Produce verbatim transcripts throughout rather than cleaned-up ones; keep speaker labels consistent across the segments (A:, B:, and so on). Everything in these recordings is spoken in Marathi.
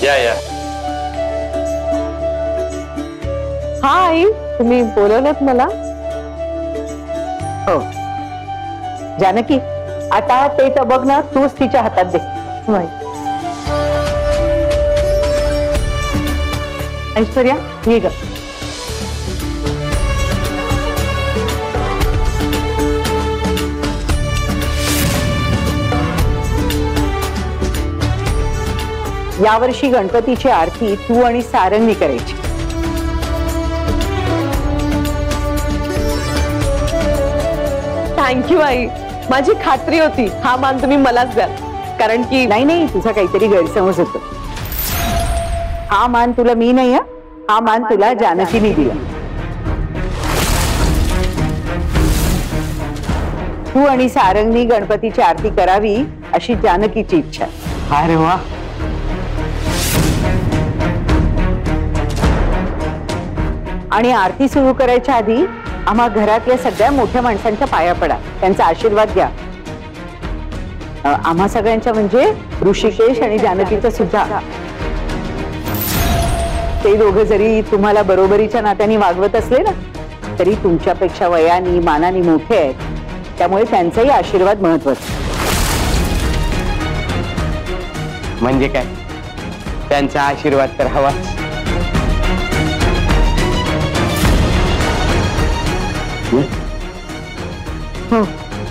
A: या या।
B: हा आई, तुम्ही बोलवलत मला? हो जानकी, आता ते तर बघ ना, तूच तिच्या हातात दे। ऐश्वर्या ये ग। यावर्षी गणपतीची आरती तू आणि सारंगनी करायची।
C: थँक्यू आई, माझी खात्री होती हा मान तुम्ही मलाच द्याल, कारण की
B: नाही नाही, तुझा काहीतरी गैरसमज होतो। हा मान तुला मी नाही, हा मान तुला जानकीने दिला। तू आणि सारंगनी गणपतीची आरती करावी अशी जानकीची इच्छा।
A: अरे वा।
B: आणि आरती सुरू करायच्या आधी आम्हा घरातल्या सगळ्या मोठ्या माणसांच्या पाया पडा, त्यांचा आशीर्वाद घ्या। आम्हा सगळ्यांच्या म्हणजे ऋषिकेश आणि जानकीचं सुद्धा। ते दोघं जरी तुम्हाला बरोबरीच्या नात्याने वागवत असले ना, तरी तुमच्यापेक्षा वयाने मानाने मोठे आहेत, त्यामुळे त्यांचाही आशीर्वाद महत्वाचा।
A: म्हणजे काय, त्यांचा आशीर्वाद तर हवाच।
B: हो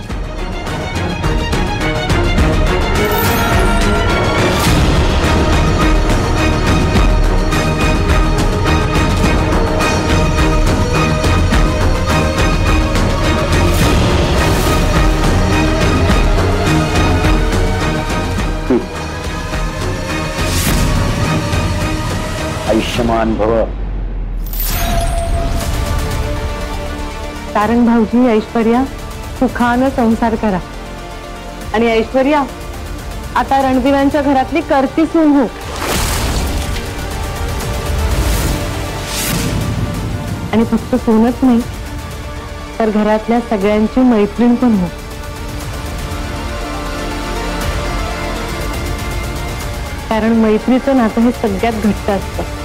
A: आयुष्यमान भव।
C: सारंग भाऊजी, ऐश्वर्या सुखानं संसार करा। आणि ऐश्वर्या, आता रणदिव्यांच्या घरातली करती सून हो, आणि फक्त सूनच नाही तर घरातल्या सगळ्यांची मैत्रीण पण हो। कारण मैत्रीचं नातं हे सगळ्यात घट्ट असतं।